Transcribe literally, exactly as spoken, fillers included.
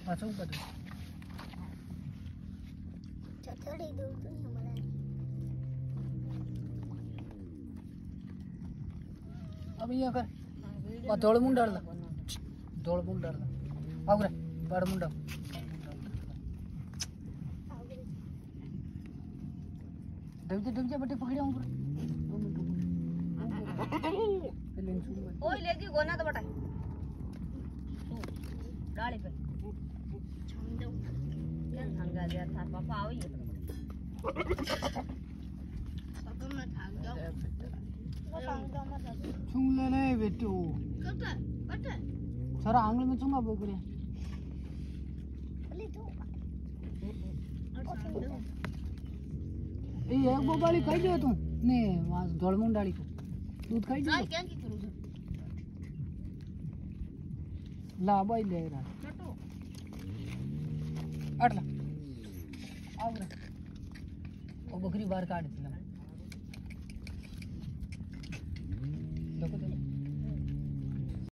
पाछो ऊपर चचड़ी दूर तो नहीं हमारा अब ये कर और दौड़ मुंड डाल दौड़ मुंड डाल आगरे बड़ मुंड दबजे दबजे बटे पकड़े ऊपर दो मिनट पहले शुरू ओए लेगी गोना तो बटा गाड़ी पे छम दो क्या हंगा दिया था पापा आओ ये पापा मैं भाग जाऊं मैं भाग जाऊं मैं छुंग ले ले बेटू कट कट सारा आंगल में छुंगा बोल करे ले तो ए एक बोबाली खाई दे तू ने वहां दौड़मुंड डाली को दूध खाई दे क्या की करूं ला बाई ले रहा छोटू अटला आगरे ओ बकरी बाहर काट दिला